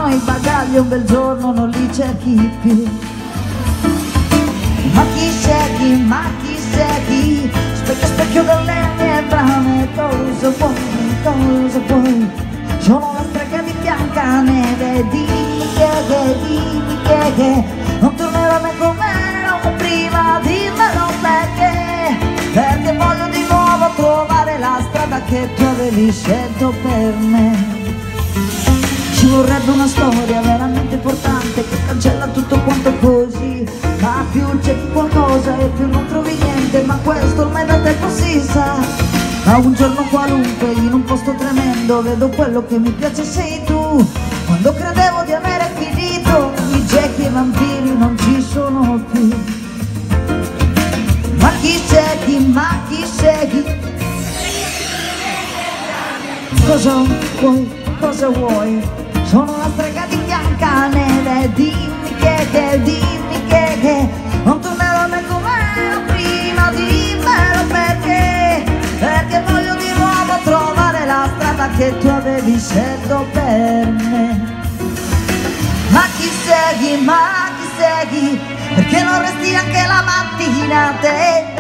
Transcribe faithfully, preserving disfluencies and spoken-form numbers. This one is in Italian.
mancano i bagagli, un bel giorno non li cerchi più. Ma chi sei chi, ma chi sei chi? Specchio, specchio delle mie brame, cosa vuoi, cosa vuoi? Sono la strega di Biancaneve, dimmi che, che, dimmi che, che non tornerò mai come ero prima, dimmelo perché, perché voglio di nuovo trovare la strada che tu avevi scelto per me. Ci vorrebbe una storia veramente importante che cancella tutto quanto così, ma più cerchi qualcosa e più non trovi niente, ma questo ormai da tempo si sa. Ma un giorno qualunque, in un posto tremendo, vedo quello che mi piace sei tu. Quando credevo di avere finito, i gechi e i vampiri non ci sono più. Ma chi sei chi, ma chi sei chi? Cosa vuoi, cosa vuoi? Sono la strega di Biancaneve, dimmi che, che, dimmi che, che non tornerò mai come ero prima, dimmelo perché, perché voglio di nuovo trovare la strada che tu avevi scelto per me. Ma chi segui, ma chi segui, perché non resti anche la mattina te?